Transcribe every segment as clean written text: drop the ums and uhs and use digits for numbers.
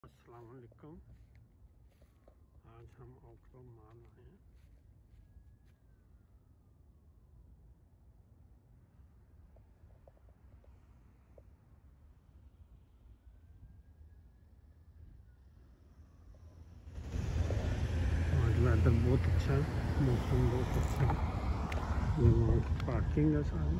अस्सलाम वालेकुम। आज हम ओखला माल आए हैं। आज वेदर बहुत अच्छा है, मौसम बहुत अच्छा है। ये वहाँ पार्किंग है सारी।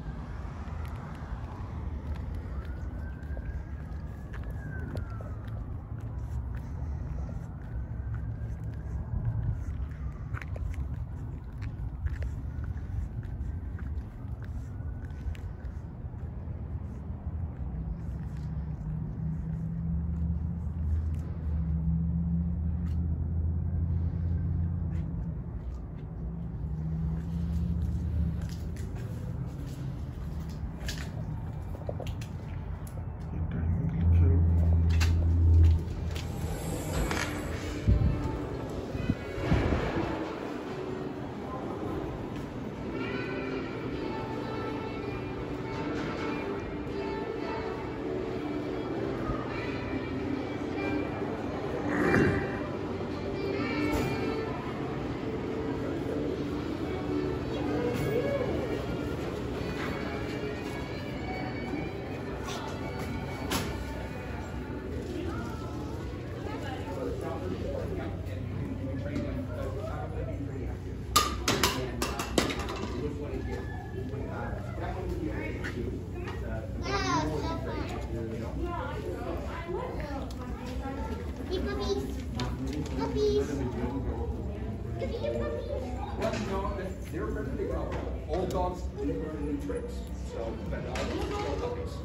They're ready to go. Old dogs need to learn new tricks. So, but all the puppies.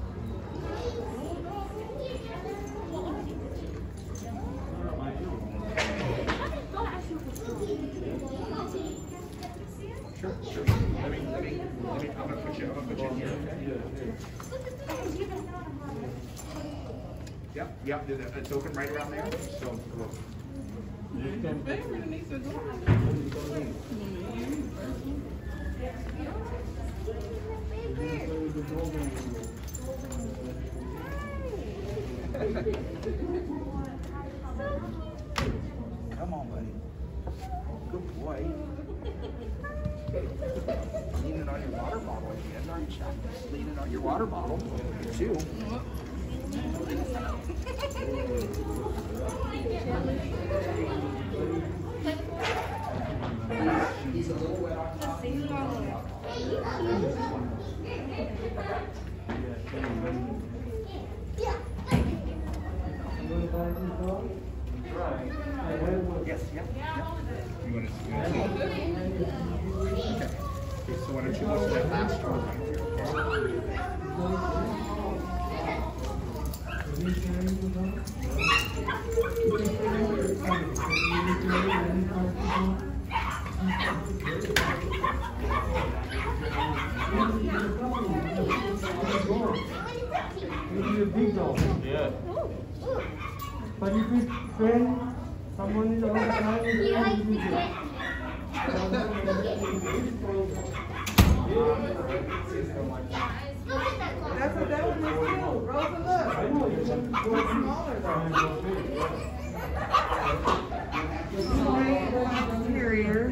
Sure. I'm gonna put you in here. Yep. It's open right around there. So, look. Come on, buddy. Good boy. Leaning on your water bottle again, aren't you? Leaning on your water bottle, too. He's a little wet on top. Yes, yep. You want to see it? Okay. So why don't you look at that last one right Maybe a big dog. Yeah. But if you train someone in the whole time, it's not easy. That's what that one is too. Rosa, look. I know, you have to go Smaller though. Terrier.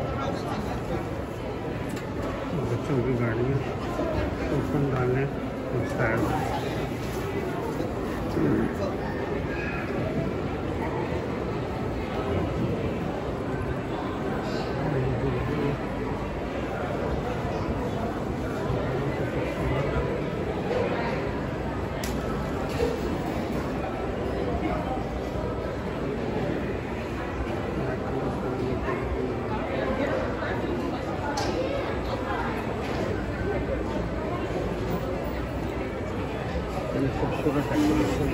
बच्चों की गाड़ियाँ open डालें खूबसूरत activity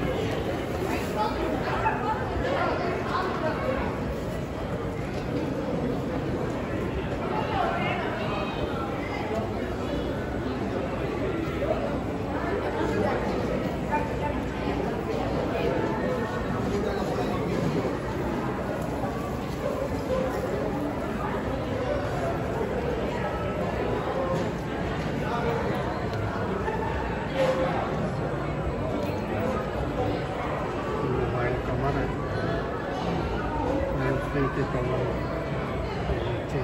के कमर नीचे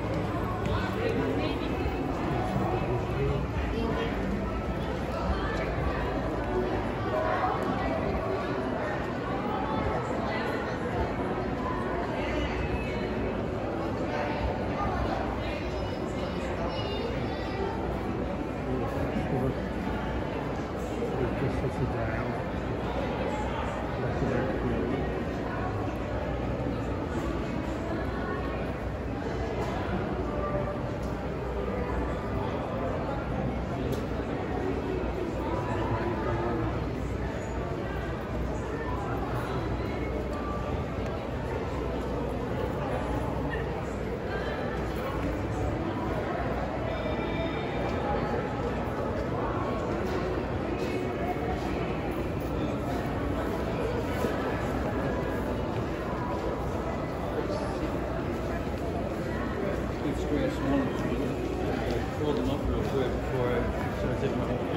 सजाया Pull them up real quick before I start taking my whole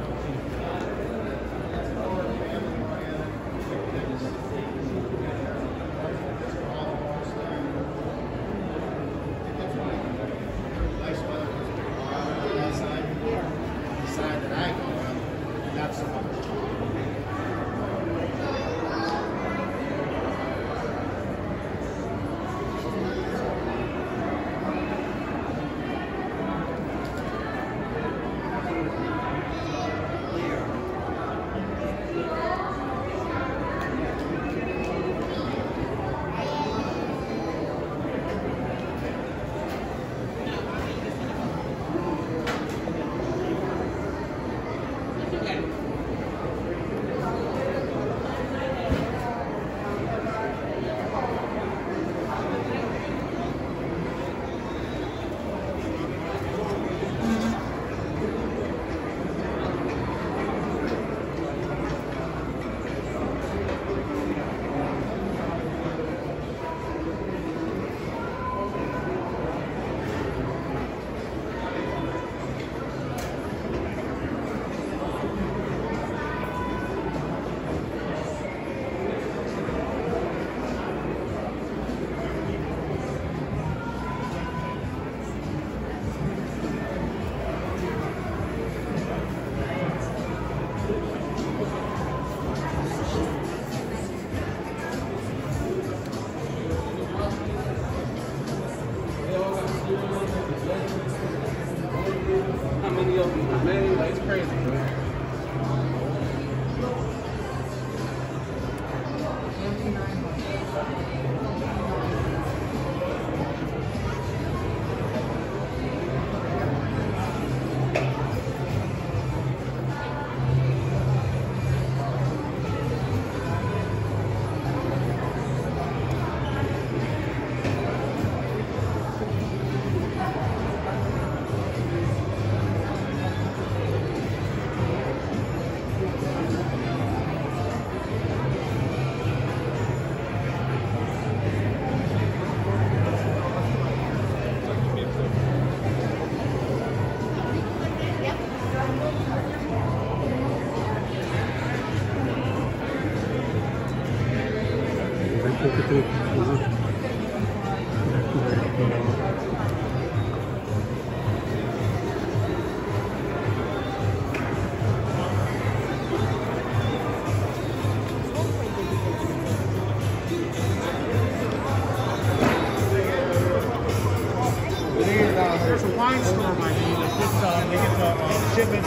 It's crazy, man.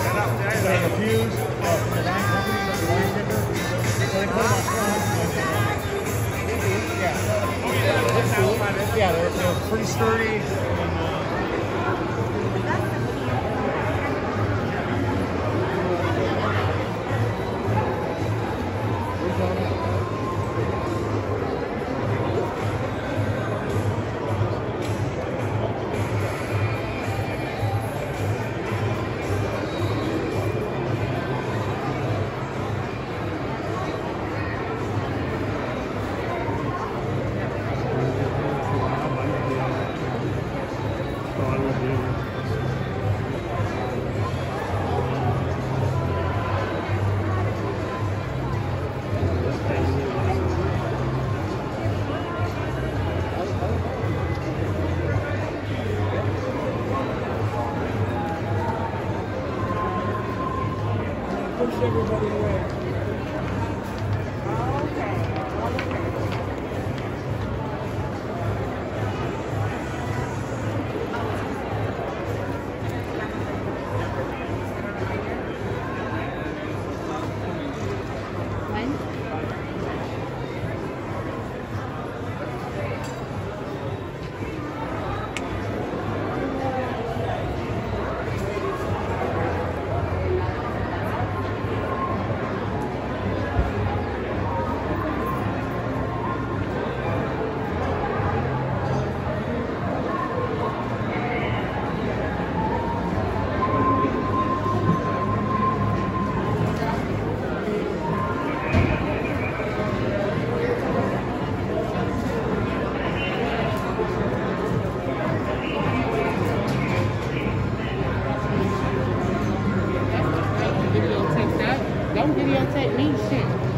Like a fuse from the line company, the line zipper. So they put them on front. Yeah, they're pretty sturdy. Push everybody away. Videotape that. Don't videotape me, shit.